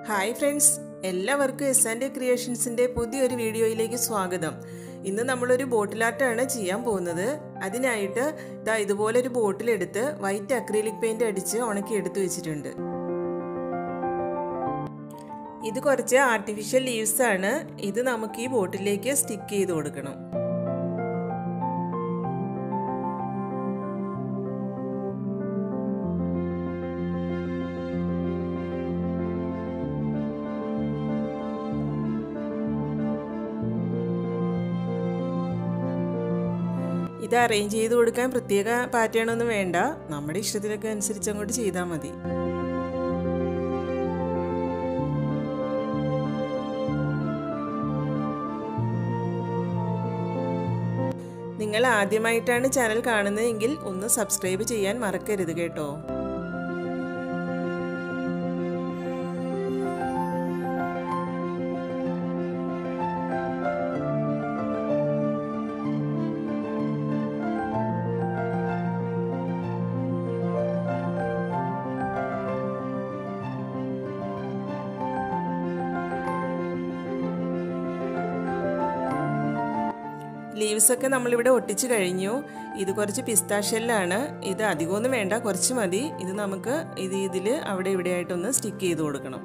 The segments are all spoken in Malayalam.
ഹായ് ഫ്രണ്ട്സ്, എല്ലാവർക്കും എസ് ക്രിയേഷൻസിൻ്റെ പുതിയൊരു വീഡിയോയിലേക്ക് സ്വാഗതം. ഇന്ന് നമ്മളൊരു ബോട്ടിൽ ആർട്ടാണ് ചെയ്യാൻ പോകുന്നത്. അതിനായിട്ട് ഇതുപോലൊരു ബോട്ടിലെടുത്ത് വൈറ്റ് അക്രിലിക് പെയിൻറ് അടിച്ച് ഉണക്കി എടുത്ത് വെച്ചിട്ടുണ്ട്. ഇത് കുറച്ച് ആർട്ടിഫിഷ്യൽ ലീവ്സ് ആണ്. ഇത് നമുക്ക് ഈ ബോട്ടിലേക്ക് സ്റ്റിക്ക് ചെയ്ത് കൊടുക്കണം. ഇത് അറേഞ്ച് ചെയ്ത് കൊടുക്കാൻ പ്രത്യേക പാറ്റേൺ ഒന്നും വേണ്ട, നമ്മുടെ ഇഷ്ടത്തിനൊക്കെ അനുസരിച്ച് അങ്ങോട്ട് ചെയ്താൽ മതി. നിങ്ങൾ ആദ്യമായിട്ടാണ് ചാനൽ കാണുന്നതെങ്കിൽ ഒന്ന് സബ്സ്ക്രൈബ് ചെയ്യാൻ മറക്കരുത് കേട്ടോ. ലീവ്സ് ഒക്കെ നമ്മളിവിടെ ഒട്ടിച്ച് കഴിഞ്ഞു. ഇത് കുറച്ച് പിസ്ത ഷെല്ലാണ്. ഇത് അധികമൊന്നും വേണ്ട, കുറച്ച് മതി. ഇത് നമുക്ക് ഇതിൽ അവിടെ ഇവിടെ ആയിട്ടൊന്ന് സ്റ്റിക്ക് ചെയ്ത് കൊടുക്കണം.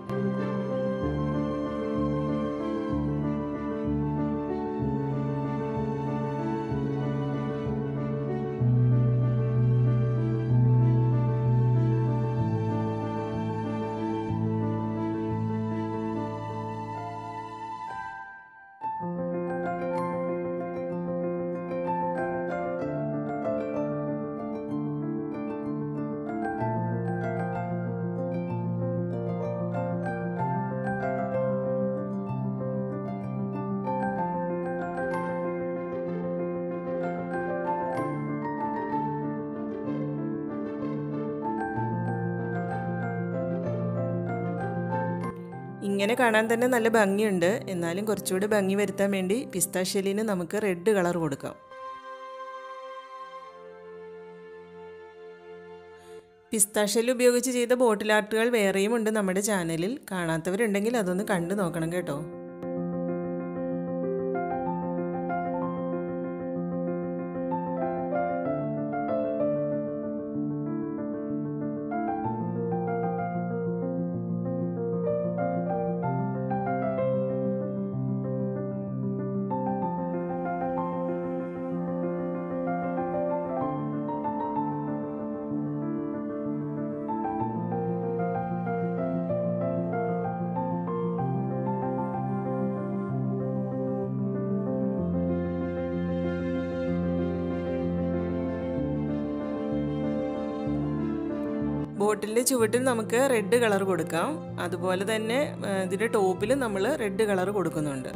ഇങ്ങനെ കാണാൻ തന്നെ നല്ല ഭംഗിയുണ്ട്. എന്നാലും കുറച്ചുകൂടി ഭംഗി വരുത്താൻ വേണ്ടി പിസ്ത ഷെല്ലിന് നമുക്ക് റെഡ് കളർ കൊടുക്കാം. പിസ്ത ഷെല്ല് ഉപയോഗിച്ച് ചെയ്ത ബോട്ടിൽ ആർട്ടുകൾ വേറെയും ഉണ്ട് നമ്മുടെ ചാനലിൽ. കാണാത്തവരുണ്ടെങ്കിൽ അതൊന്ന് കണ്ടു നോക്കണം കേട്ടോ. ബോട്ടിലിൻ്റെ ചുവട്ടിൽ നമുക്ക് റെഡ് കളർ കൊടുക്കാം. അതുപോലെ തന്നെ ഇതിൻ്റെ ടോപ്പിൽ നമ്മൾ റെഡ് കളർ കൊടുക്കുന്നുണ്ട്.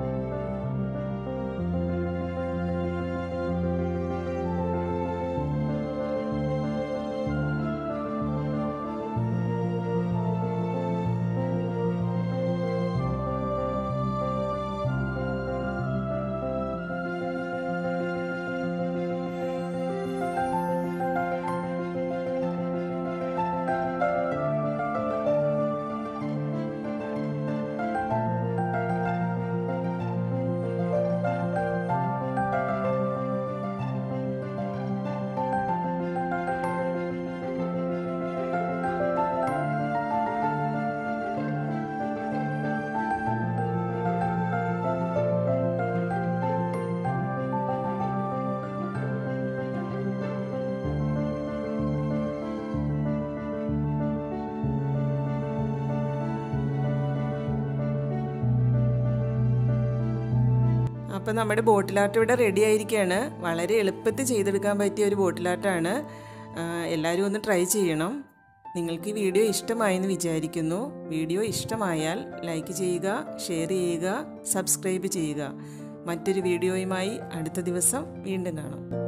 അപ്പം നമ്മുടെ ബോട്ടിൽ ആർട്ട് ഇവിടെ റെഡി ആയിരിക്കുകയാണ്. വളരെ എളുപ്പത്തിൽ ചെയ്തെടുക്കാൻ പറ്റിയ ഒരു ബോട്ടിൽ ആർട്ടാണ്. എല്ലാവരും ഒന്ന് ട്രൈ ചെയ്യണം. നിങ്ങൾക്ക് ഈ വീഡിയോ ഇഷ്ടമായെന്ന് വിചാരിക്കുന്നു. വീഡിയോ ഇഷ്ടമായാൽ ലൈക്ക് ചെയ്യുക, ഷെയർ ചെയ്യുക, സബ്സ്ക്രൈബ് ചെയ്യുക. മറ്റൊരു വീഡിയോയുമായി അടുത്ത ദിവസം വീണ്ടും കാണാം.